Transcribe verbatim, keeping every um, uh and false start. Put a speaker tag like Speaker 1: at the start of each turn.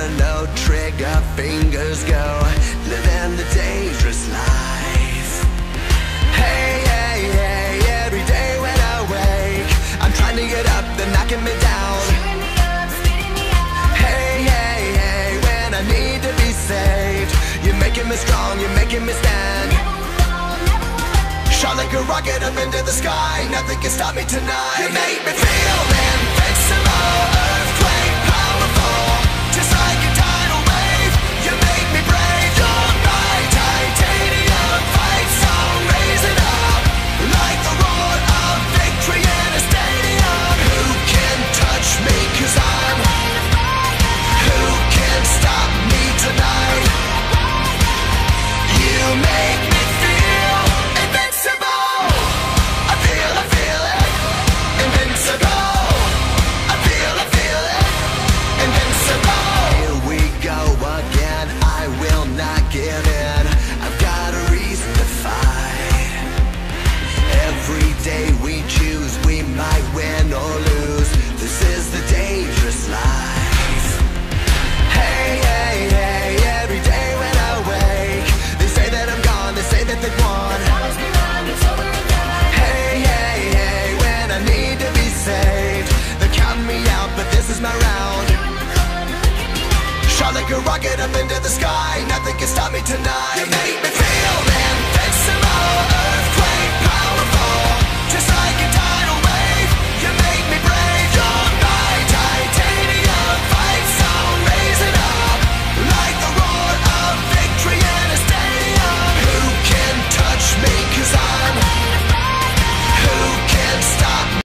Speaker 1: no trigger fingers go, living the dangerous life. Hey, hey, hey, every day when I wake, I'm trying to get up, they're knocking me down. Hey, hey, hey, when I need to be saved, you're making me strong, you're making me stand. Shot like a rocket up into the sky, nothing can stop me tonight. You make me feel invincible, earthquake powerful, just like a tidal wave. You make me brave, you're my titanium fight song, raising up like the roar of victory in a stadium. Who can touch me, cause I'm who can stop me tonight? You make me feel invincible. I feel, I feel it, invincible. I feel, I feel it, invincible. Here we go again, I will not give in. I've got a reason to fight. Every day we choose, we might win or lose. This is the dangerous life. Hey, hey, hey, every day when I wake, they say that I'm gone, they say that they've won. Hey, hey, hey, when I need to be saved, they're counting me out, but this is my round. Shot like a rocket up into the sky, nothing can stop me tonight. You make me feel it.